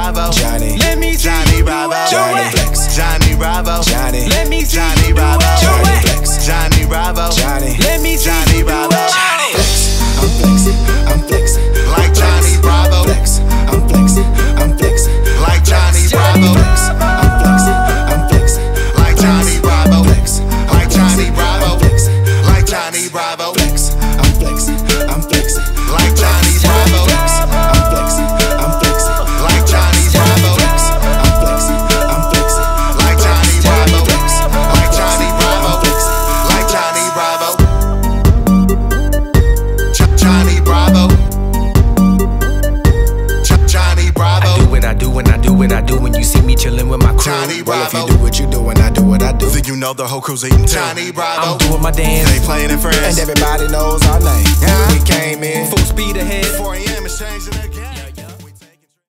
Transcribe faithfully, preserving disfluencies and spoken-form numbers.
Bravo, Johnny, Let me see Johnny you Bravo, do Johnny it. Flex, Johnny Bravo, Johnny, Let me see Johnny you do Bravo, it. Johnny Flex, Johnny Bravo, Johnny, Let me see Johnny you do Bravo, it. Johnny Flex. I'm flexing, I'm flexing, like Johnny Bravo, flex. I'm flexing, I'm flexing, like Johnny Bravo, flex. I'm flexing, I'm flexing, like Johnny Bravo, flex. like Johnny Bravo, I'm flexing, like Johnny Bravo, flex. I'm flexing, I'm flexing, like Johnny Bravo, flex. I'm flexing, I'm flexing, like Johnny Bravo, flex. I'm flexing, I'm flexing, like Johnny Bravo, flex. like Johnny Bravo, flexing, like Johnny Bravo, J- Johnny Bravo, J- Johnny Bravo, I do what I do when I do what I do when you see me chillin' with my crew. Johnny Well, if you Bravo. do what you do and I do what I do, then you know the whole crew's eating too. Johnny Bravo, I'm doing my dance. they playing in France, And everybody knows our name. Yeah. We came in Full speed ahead. four A M is changing again.